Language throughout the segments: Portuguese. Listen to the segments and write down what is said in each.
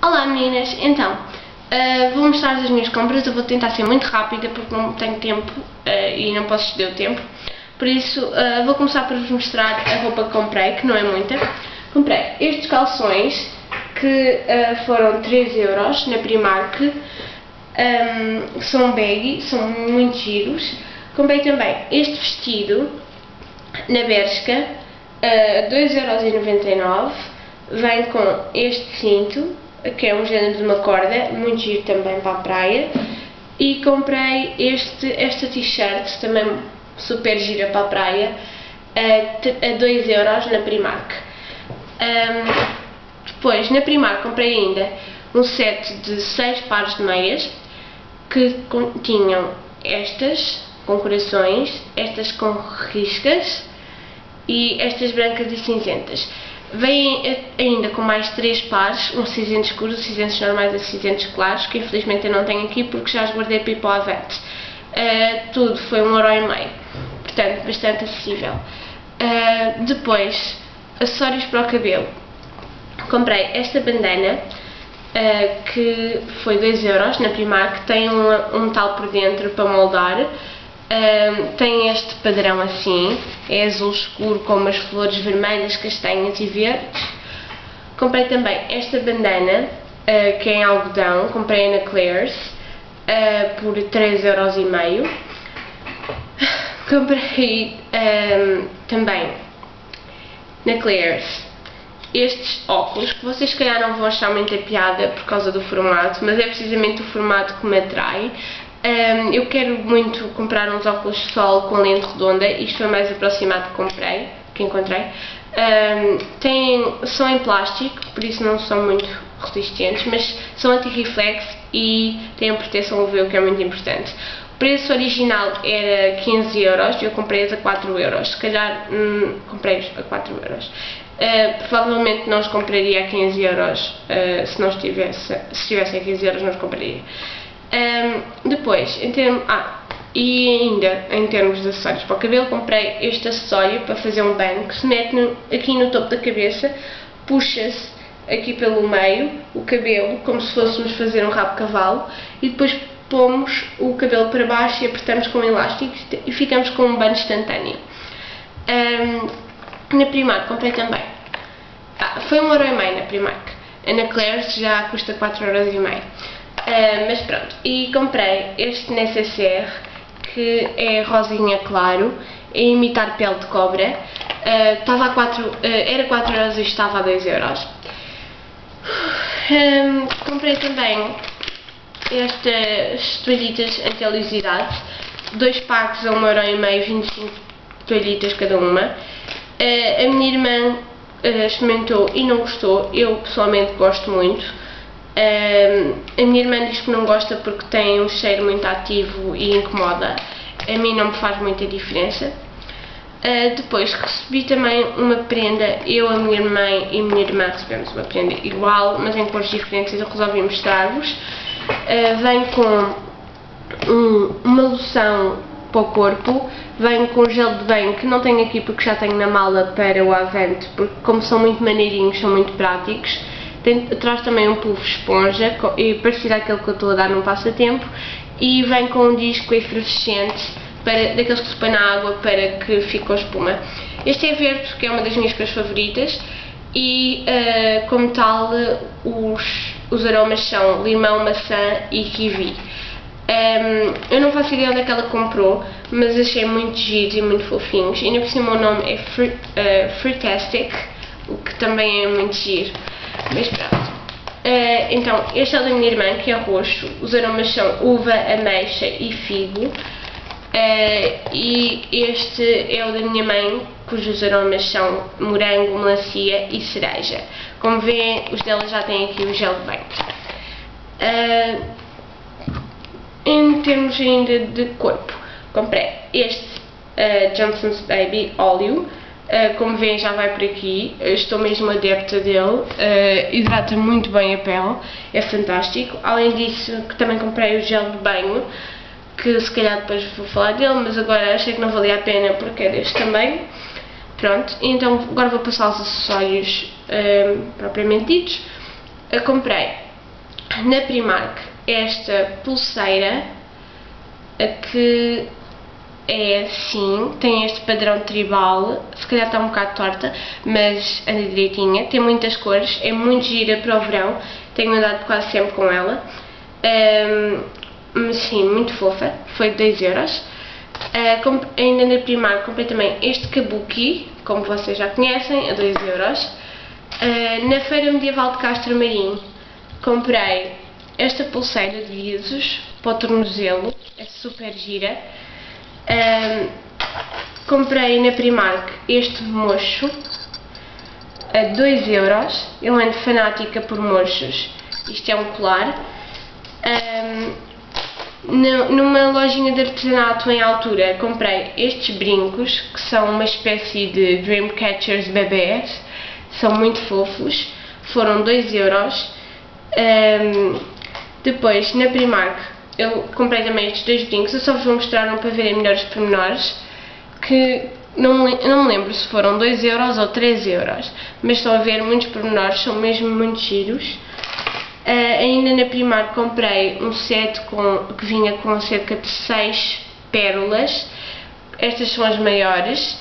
Olá meninas, então vou mostrar as minhas compras. Eu vou tentar ser muito rápida porque não tenho tempo e não posso exceder o tempo. Por isso vou começar por vos mostrar a roupa que comprei, que não é muita. Comprei estes calções que foram 3€ na Primark. São baggy, são muito giros. Comprei também este vestido na Bershka, 2,99€. Vem com este cinto, que é um género de uma corda, muito giro também para a praia. E comprei esta t-shirt, também super gira para a praia, a 2€ na Primark. Depois, na Primark comprei ainda um set de 6 pares de meias, que tinham estas com corações, estas com riscas e estas brancas e cinzentas. Vêm ainda com mais 3 pares, um cinzento escuro, cinzentos normais e cinzentos claros, que infelizmente eu não tenho aqui porque já os guardei para ir para o Avante. Tudo foi 1,5€, portanto bastante acessível. Depois, acessórios para o cabelo. Comprei esta bandana, que foi 2€ na Primark, tem um metal por dentro para moldar. Tem este padrão assim, é azul escuro com umas flores vermelhas, castanhas e verdes. Comprei também esta bandana, que é em algodão, comprei na Claire's por 3,5€. Comprei também na Claire's estes óculos, que vocês se calhar não vão achar muita piada por causa do formato, mas é precisamente o formato que me atrai. Eu quero muito comprar uns óculos de sol com lente redonda. Isto foi mais aproximado que encontrei. São em plástico, por isso não são muito resistentes, mas são anti-reflexo e têm proteção UV, o que é muito importante. O preço original era 15€, eu comprei-os a 4€, se calhar comprei-os a 4€. Provavelmente não os compraria a 15€, se estivessem a 15€, não os compraria. Depois, e ainda em termos de acessórios para o cabelo, comprei este acessório para fazer um banho, que se mete aqui no topo da cabeça, puxa-se aqui pelo meio o cabelo, como se fôssemos fazer um rabo de cavalo, e depois pomos o cabelo para baixo e apertamos com um elástico e ficamos com um banho instantâneo. Na Primark comprei também, foi 1,5€ na Primark, na Claire's já custa 4,5€. Mas pronto, e comprei este necessaire, que é rosinha claro, a imitar pele de cobra. Era 4€ e estava a 2€. Comprei também estas toalhitas anti-oleosidade, 2 packs a 1,5€, 25 toalhitas cada uma. A minha irmã experimentou e não gostou, eu pessoalmente gosto muito. A minha irmã diz que não gosta porque tem um cheiro muito ativo e incomoda. A mim não me faz muita diferença. Depois recebi também uma prenda, eu, a minha mãe e a minha irmã recebemos uma prenda igual, mas em cores diferentes, e eu resolvi mostrar-vos. Vem com uma loção para o corpo, vem com gel de banho, que não tenho aqui porque já tenho na mala para o Avante, porque como são muito maneirinhos, são muito práticos. Traz também um puff esponja, parecido àquele que eu estou a dar num passatempo, e vem com um disco efervescente, daqueles que se põe na água para que fique com espuma. Este é verde, que é uma das minhas cores favoritas, e como tal os aromas são limão, maçã e kiwi. Eu não faço ideia onde é que ela comprou, mas achei muito giros e muito fofinhos, e ainda por cima o nome é Fruitastic, o que também é muito giro. Mas pronto. Então, este é o da minha irmã, que é roxo. Os aromas são uva, ameixa e figo. E este é o da minha mãe, cujos aromas são morango, melancia e cereja. Como veem, os dela já têm aqui o gel de banho. Em termos ainda de corpo, comprei este Johnson's Baby óleo. Como veem, já vai por aqui. Estou mesmo adepta dele, hidrata muito bem a pele, é fantástico. Além disso, que também comprei o gel de banho, que se calhar depois vou falar dele, mas agora achei que não valia a pena porque é deste também. Pronto, então agora vou passar aos acessórios propriamente ditos. Eu comprei na Primark esta pulseira que é assim, tem este padrão tribal, se calhar está um bocado torta, mas anda direitinha, tem muitas cores, é muito gira para o verão, tenho andado quase sempre com ela, sim, muito fofa, foi 2€. Ainda na Primark comprei também este kabuki, como vocês já conhecem, a 2€. Na Feira Medieval de Castro Marim comprei esta pulseira de visos para o tornozelo, é super gira. Comprei na Primark este mocho a 2€. Eu ando fanática por mochos. Isto é um colar. Numa lojinha de artesanato em altura comprei estes brincos que são uma espécie de Dreamcatchers bebês, são muito fofos, foram 2€. Depois na Primark eu comprei também estes dois brincos, eu só vos vou mostrar um para verem melhores pormenores, que não me lembro se foram 2€ ou 3€, mas estão a ver muitos pormenores, são mesmo muito giros. Ainda na Primark comprei um set que vinha com cerca de 6 pérolas, estas são as maiores,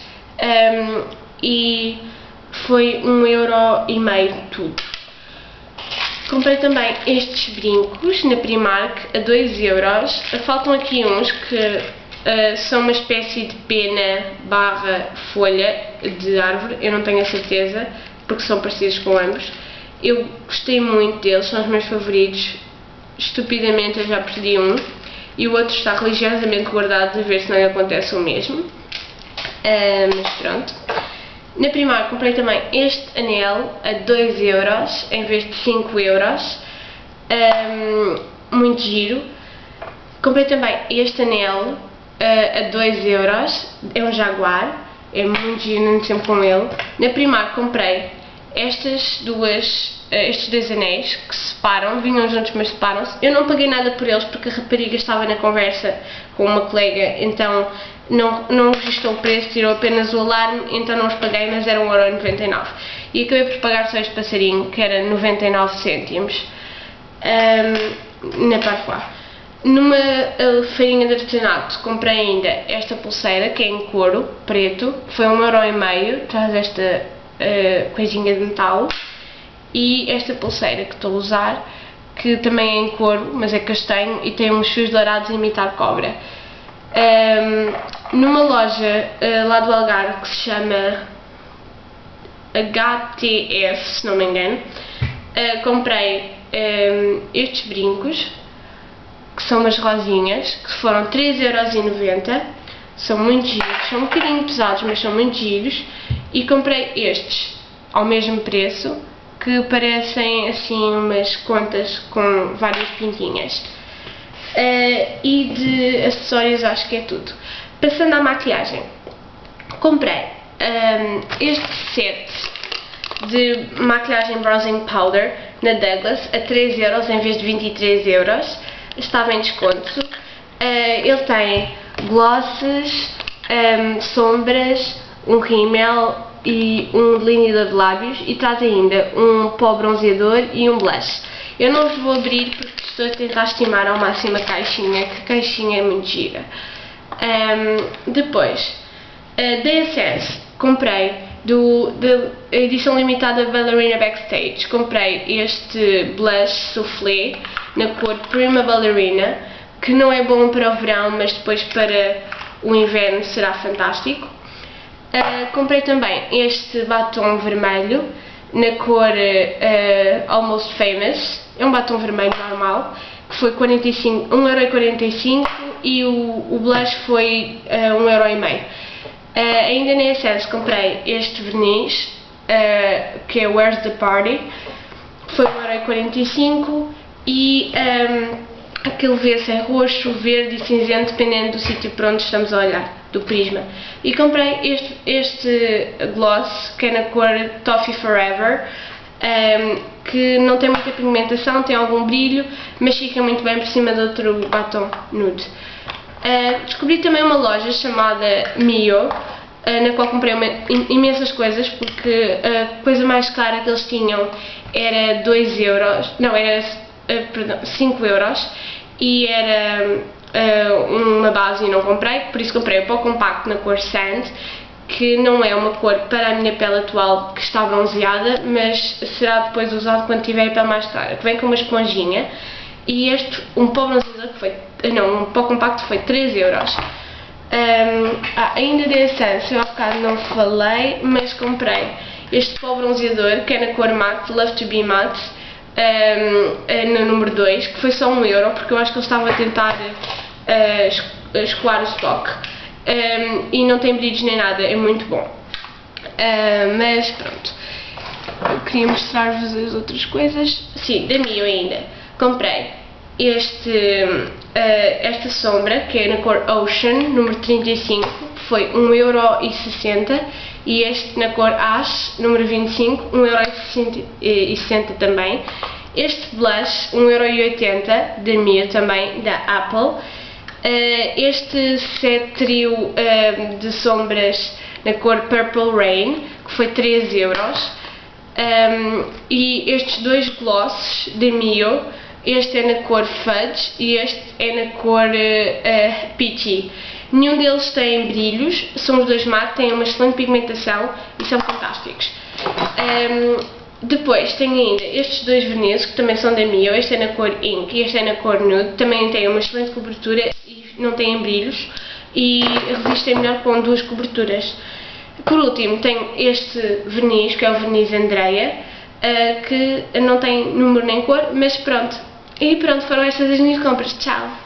e foi 1,5€ tudo. Comprei também estes brincos na Primark a 2€, faltam aqui uns que são uma espécie de pena barra folha de árvore, eu não tenho a certeza, porque são parecidos com ambos. Eu gostei muito deles, são os meus favoritos. Estupidamente eu já perdi um e o outro está religiosamente guardado a ver se não lhe acontece o mesmo. Mas pronto. Na Primark comprei também este anel a 2€ em vez de 5€. Muito giro. Comprei também este anel a 2€, é um jaguar, é muito giro, ando sempre com ele. Na Primark comprei estes dois anéis que se separam, vinham juntos mas separam-se. Eu não paguei nada por eles porque a rapariga estava na conversa com uma colega, então não registrou o preço, tirou apenas o alarme, então não os paguei, mas era 1,99€. E acabei por pagar só este passarinho, que era 99 cêntimos, na Parfois. Numa feirinha de artesanato comprei ainda esta pulseira, que é em couro, preto, foi 1,5€, traz esta coisinha de metal, e esta pulseira que estou a usar, que também é em couro, mas é castanho e tem uns fios dourados a imitar cobra. Numa loja lá do Algarve que se chama HTF, se não me engano, comprei estes brincos, que são umas rosinhas, que foram 3,90€, são muito giros, são um bocadinho pesados, mas são muito giros, e comprei estes ao mesmo preço, que parecem assim umas contas com várias pintinhas. E de acessórios acho que é tudo. Passando à maquilhagem, comprei este set de maquilhagem Bronzing Powder na Douglas a 3€ em vez de 23€, estava em desconto. Ele tem glosses, sombras, um rímel e um delineador de lábios, e traz ainda um pó bronzeador e um blush. Eu não vos vou abrir porque estou a tentar estimar ao máximo a caixinha, que a caixinha é muito gira. Depois, da Essence, comprei da edição limitada Ballerina Backstage, comprei este blush soufflé na cor Prima Ballerina, que não é bom para o verão, mas depois para o inverno será fantástico. Comprei também este batom vermelho na cor Almost Famous, é um batom vermelho normal, que foi 1,45€ e o blush foi 1,5€. Ainda na Essence comprei este verniz, que é Where's the Party, foi 1,45€ e aquele verso é roxo, verde e cinzento, dependendo do sítio para onde estamos a olhar, do prisma. E comprei este gloss, que é na cor Toffee Forever, que não tem muita pigmentação, tem algum brilho, mas fica muito bem por cima de outro batom nude. Descobri também uma loja chamada Mio, na qual comprei imensas coisas, porque a coisa mais cara que eles tinham era 2€, não, era perdão, 5 euros e era uma base e não comprei, por isso comprei o pó compacto na cor Sand, que não é uma cor para a minha pele atual que está bronzeada, mas será depois usado quando tiver a pele mais clara, que vem com uma esponjinha. E um pó bronzeador um pó compacto foi 3 euros. Ainda de Essence, eu há bocado não falei, mas comprei este pó bronzeador que é na cor Matte, Love to be Matte, no número 2, que foi só 1 euro, porque eu acho que eles estavam a tentar escoar o stock. E não tem brilhos nem nada, é muito bom. Mas pronto, eu queria mostrar-vos as outras coisas. Sim, da Mio ainda comprei esta sombra que é na cor Ocean, número 35, foi 1,60 € e este na cor Ash, número 25, 1,60 € também. Este blush, 1,80 € da Mio também, da Apple. Este set trio de sombras na cor Purple Rain, que foi 3 euros. E estes dois glosses da Mio, este é na cor Fudge e este é na cor Peachy. Nenhum deles tem brilhos, são os dois matte, têm uma excelente pigmentação e são fantásticos. Depois tenho ainda estes dois vernizes que também são da Mio, este é na cor Ink e este é na cor Nude, também têm uma excelente cobertura e não têm brilhos e resistem melhor com duas coberturas. Por último tenho este verniz, que é o verniz Andrea, que não tem número nem cor, mas pronto. E pronto, foram estas as minhas compras. Tchau!